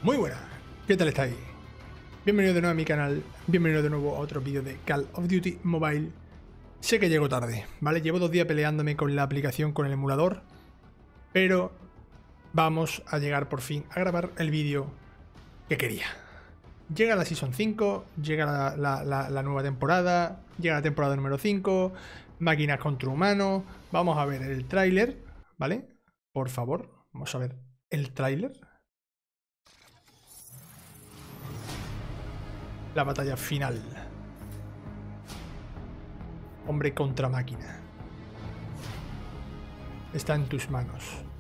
Muy buenas, ¿qué tal estáis? Bienvenido de nuevo a mi canal, bienvenido de nuevo a otro vídeo de Call of Duty Mobile. Sé que llego tarde, ¿vale? Llevo 2 días peleándome con la aplicación, con el emulador, pero vamos a llegar por fin a grabar el vídeo que quería. Llega la Season 5, llega la nueva temporada, llega la temporada número 5, máquinas contra humanos, vamos a ver el tráiler, ¿vale? Por favor, vamos a ver el tráiler. La batalla final. Hombre contra máquina. Está en tus manos.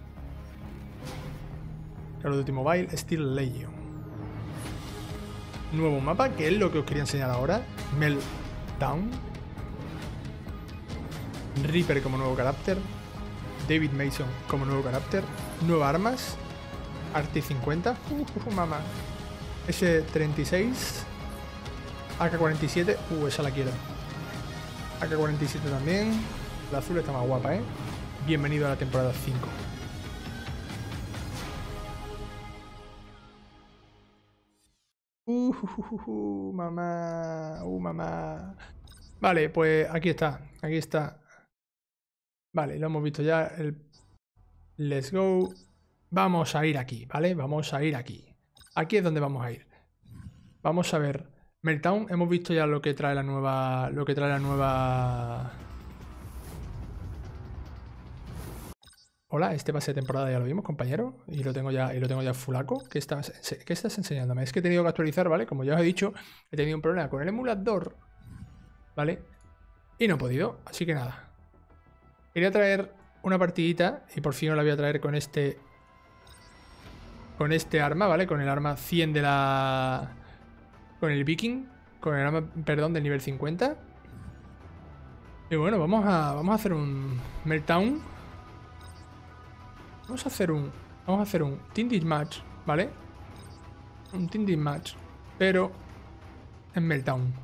Call of Duty Mobile Steel Legion. Nuevo mapa, que es lo que os quería enseñar ahora. Meltdown. Reaper como nuevo carácter. David Mason como nuevo carácter. Nuevas armas. RT-50. Mamá. S-36. AK-47. Esa la quiero. AK-47 también. La azul está más guapa, ¿eh? Bienvenido a la temporada 5. Mamá. Mamá. Vale, pues aquí está. Aquí está. Vale, lo hemos visto ya. Let's go. Vamos a ir aquí, ¿vale? Vamos a ir aquí. Aquí es donde vamos a ir. Vamos a ver. Meltdown, hemos visto ya lo que trae la nueva. Hola, este pase de temporada ya lo vimos, compañero. Y lo tengo ya fulaco. ¿Qué estás enseñándome? Es que he tenido que actualizar, ¿vale? Como ya os he dicho, he tenido un problema con el emulador, ¿vale? Y no he podido, así que nada. Quería traer una partidita y por fin os la voy a traer con este arma, ¿vale? Con el arma 100 de la... Con el Viking. Con el arma, perdón, del nivel 50. Y bueno, vamos a hacer un Meltdown. Vamos a hacer un Team Deathmatch, ¿vale? Un Team Deathmatch, pero en Meltdown.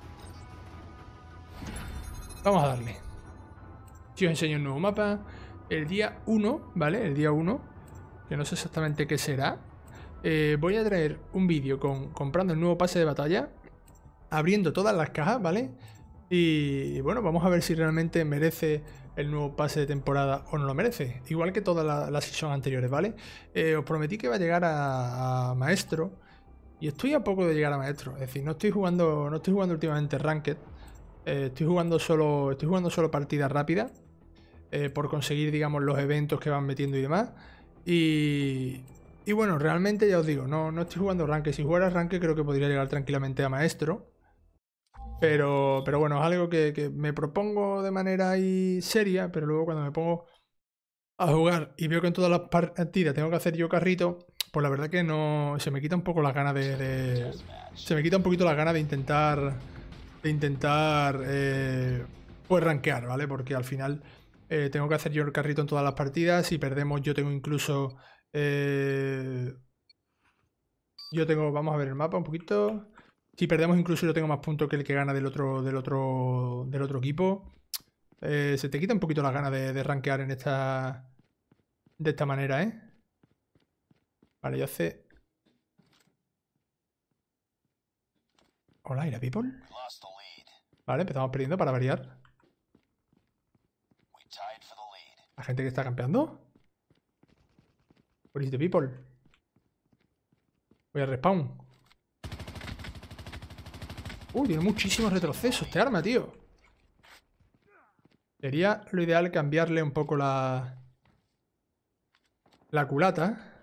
Vamos a darle. Si os enseño un nuevo mapa. El día 1, ¿vale? El día 1, que no sé exactamente qué será. Voy a traer un vídeo comprando el nuevo pase de batalla, abriendo todas las cajas, ¿vale? Y bueno, vamos a ver si realmente merece el nuevo pase de temporada o no lo merece. Igual que todas las seasons anteriores, ¿vale? Os prometí que iba a llegar a Maestro. Y estoy a poco de llegar a Maestro. Es decir, no estoy jugando últimamente Ranked. Estoy jugando solo partidas rápidas. Por conseguir, digamos, los eventos que van metiendo y demás. Y bueno, realmente ya os digo, no estoy jugando Ranked. Si jugara Ranked creo que podría llegar tranquilamente a Maestro. Pero bueno, es algo que me propongo de manera ahí seria, pero luego cuando me pongo a jugar y veo que en todas las partidas tengo que hacer yo carrito, pues la verdad que no... Se me quita un poco las ganas se me quita un poquito las ganas de intentar... pues rankear, ¿vale? Porque al final tengo que hacer yo el carrito en todas las partidas. Si perdemos yo tengo incluso... Vamos a ver el mapa un poquito... Si perdemos incluso yo tengo más puntos que el que gana del otro equipo. Se te quita un poquito las ganas de rankear de esta manera, ¿eh? Vale, yo hace... Hola, ¿Ira People? Vale, empezamos perdiendo para variar. La gente que está campeando. What is the people? Voy a respawn. Tiene muchísimos retrocesos este arma, tío. Sería lo ideal cambiarle un poco la culata.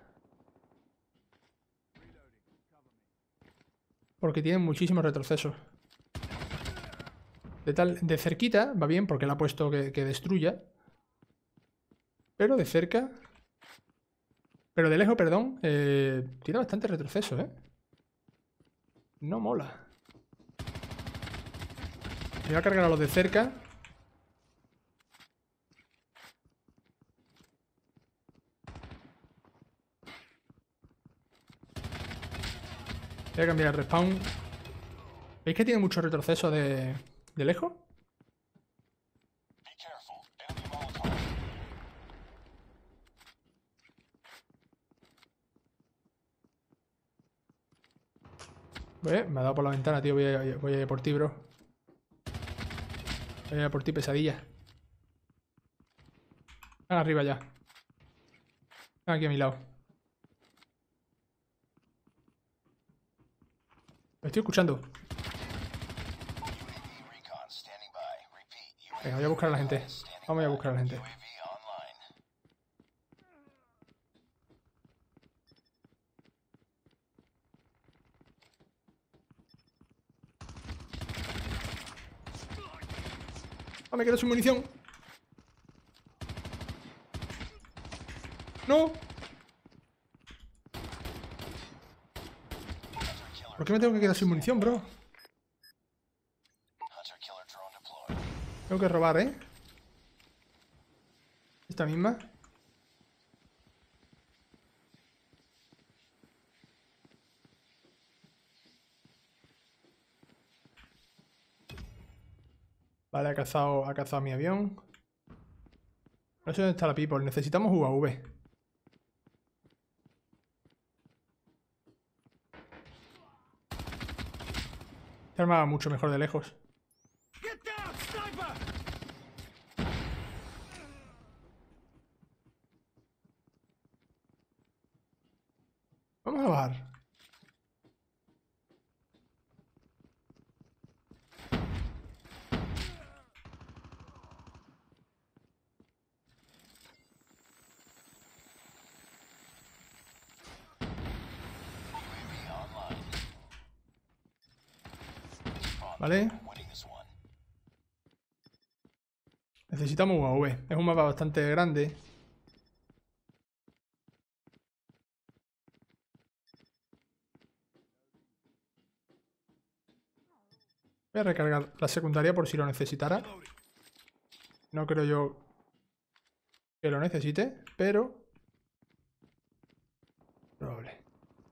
Porque tiene muchísimos retrocesos. De cerquita va bien porque le ha puesto que destruya. Pero de cerca... Pero de lejos, perdón. Tiene bastante retroceso, ¿eh? No mola. Voy a cargar a los de cerca. Voy a cambiar el respawn. ¿Veis que tiene mucho retroceso de lejos? Me ha dado por la ventana, tío. Voy a ir por ti, bro. Voy a ir por ti, pesadilla. Están arriba ya. Están aquí a mi lado. Lo estoy escuchando. Venga, voy a buscar a la gente. Vamos a buscar a la gente. ¡Ah, me quedo sin munición! ¡No! ¿Por qué me tengo que quedar sin munición, bro? Tengo que robar, ¿eh? Esta misma. Vale, ha cazado mi avión. No sé dónde está la people. Necesitamos UAV. Este arma va mucho mejor de lejos. Vamos a bajar. Vale. Necesitamos UAV. Es un mapa bastante grande. Voy a recargar la secundaria por si lo necesitara. No creo yo que lo necesite, pero... probable.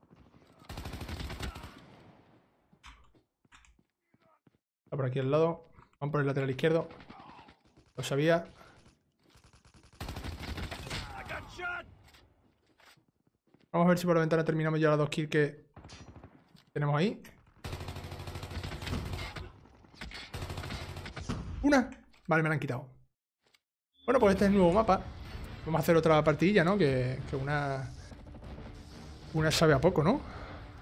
Está por aquí al lado. Vamos por el lateral izquierdo. Lo sabía. Vamos a ver si por la ventana terminamos ya las 2 kills que tenemos ahí. ¡Una! Vale, me la han quitado. Bueno, pues este es el nuevo mapa. Vamos a hacer otra partidilla, ¿no? Que una sabe a poco, ¿no?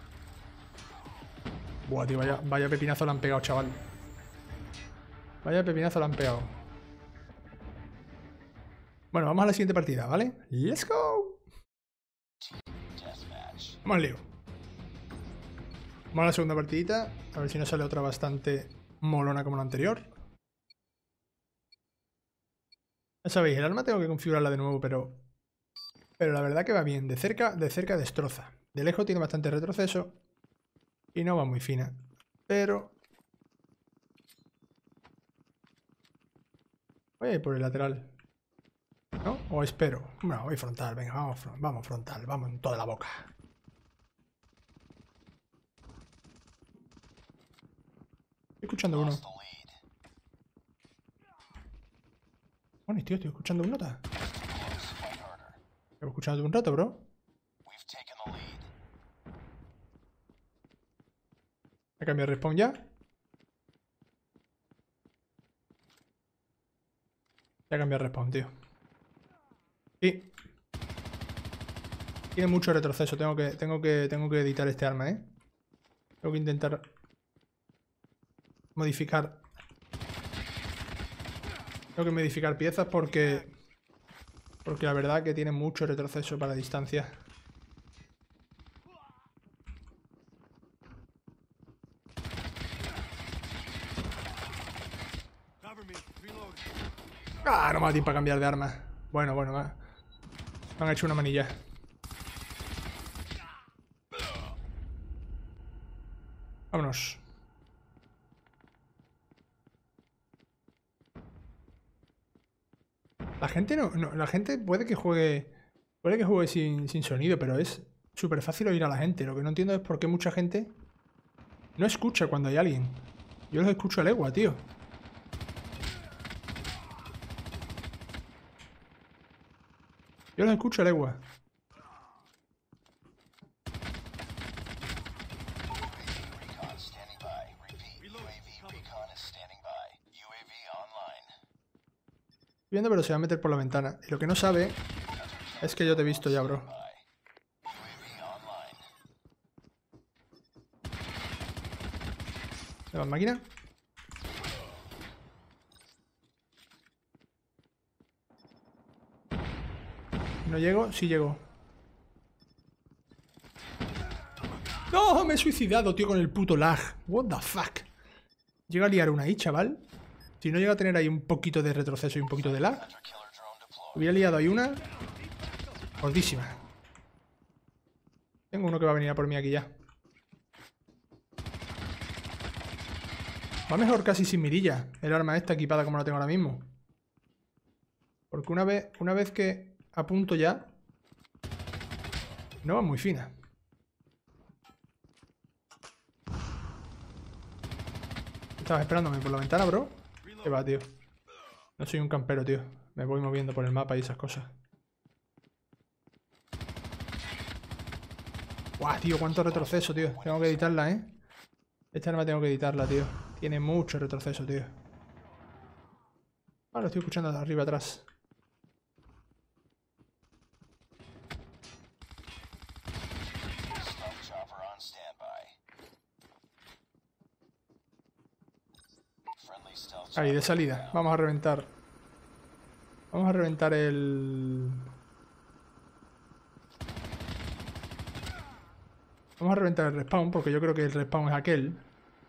Buah, tío, vaya pepinazo le han pegado, chaval. Vaya pepinazo le han pegado. Bueno, vamos a la siguiente partida, ¿vale? ¡Let's go! Vamos al lío. Vamos a la segunda partidita. A ver si nos sale otra bastante molona como la anterior. Ya sabéis, el arma tengo que configurarla de nuevo, pero la verdad que va bien. De cerca destroza. De lejos tiene bastante retroceso. Y no va muy fina. Pero... voy a ir por el lateral. ¿No? O espero. Bueno, voy frontal. Venga, vamos frontal. Vamos en toda la boca. Estoy escuchando uno. Bueno, tío, estoy escuchando un nota. Llevo escuchando un rato, bro. ¿Me cambio de respawn ya? Ya cambié de respawn, tío. Sí. Tiene mucho retroceso. Tengo que editar este arma, ¿eh? Tengo que intentar modificar. Tengo que modificar piezas porque la verdad que tiene mucho retroceso para distancia. Ah, no me da tiempo para cambiar de arma. Bueno, me han hecho una manilla. Vámonos. La gente la gente puede que juegue sin sonido, pero es súper fácil oír a la gente. Lo que no entiendo es por qué mucha gente no escucha cuando hay alguien. Yo los escucho a legua, tío. Yo los escucho a legua. viendo, pero se va a meter por la ventana. Y lo que no sabe es que yo te he visto ya, bro. ¿Le vas máquina? ¿No llego? Sí llego. ¡No! Me he suicidado, tío, con el puto lag. What the fuck. Llega a liar una ahí, chaval. Si no llega a tener ahí un poquito de retroceso y un poquito de lag, hubiera liado ahí una gordísima. Tengo uno que va a venir a por mí aquí ya. Va mejor casi sin mirilla el arma esta equipada como la tengo ahora mismo. Porque una vez que apunto ya, no va muy fina. Estabas esperándome por la ventana, bro. ¿Qué va, tío? No soy un campero, tío. Me voy moviendo por el mapa y esas cosas. Guau, tío, cuánto retroceso, tío. Tengo que editarla, ¿eh? Esta arma tengo que editarla, tío. Tiene mucho retroceso, tío. Ah, lo estoy escuchando de arriba atrás. Ahí, de salida. Vamos a reventar. Vamos a reventar el... Vamos a reventar el respawn, porque yo creo que el respawn es aquel.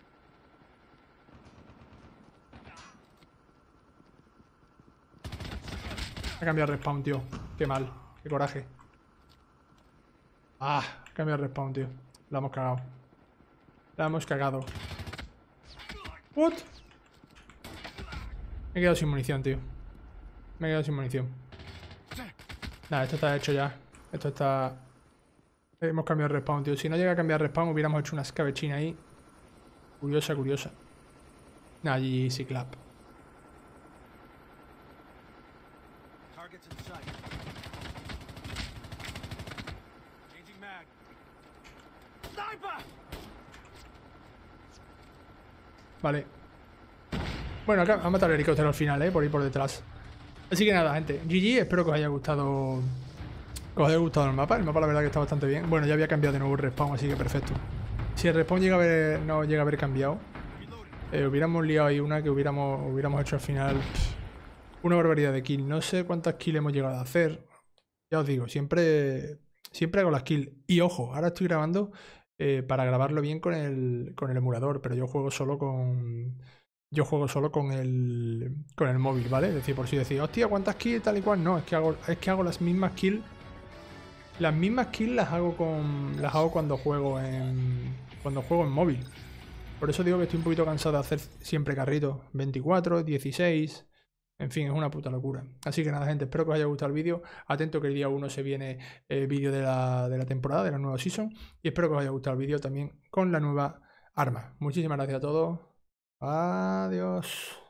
Ha cambiado el respawn, tío. Qué mal. Qué coraje. Ah, ha cambiado el respawn, tío. La hemos cagado. La hemos cagado. What? Me he quedado sin munición, tío. Me he quedado sin munición. Nada, esto está hecho ya. Esto está... Hemos cambiado el respawn, tío. Si no llega a cambiar el respawn, hubiéramos hecho una escabechina ahí. Curiosa, curiosa. Allí sí, clap. Vale. Bueno, acá ha matado el helicóptero al final, por ir por detrás. Así que nada, gente. GG, espero que os haya gustado. Que os haya gustado el mapa. El mapa la verdad que está bastante bien. Bueno, ya había cambiado de nuevo el respawn, así que perfecto. Si el respawn no llega a haber cambiado, hubiéramos liado ahí una que hubiéramos hecho al final una barbaridad de kills. No sé cuántas kills hemos llegado a hacer. Ya os digo, siempre hago las kills. Y ojo, ahora estoy grabando para grabarlo bien con el emulador, pero yo juego solo con el móvil, ¿vale? Es decir, por si decís, hostia, ¿cuántas kills tal y cual? No, es que hago las mismas kills. Las mismas kills las hago cuando juego en móvil. Por eso digo que estoy un poquito cansado de hacer siempre carritos. 24, 16... En fin, es una puta locura. Así que nada, gente, espero que os haya gustado el vídeo. Atento que el día 1 se viene el vídeo de la temporada, de la nueva season. Y espero que os haya gustado el vídeo también con la nueva arma. Muchísimas gracias a todos. Adiós.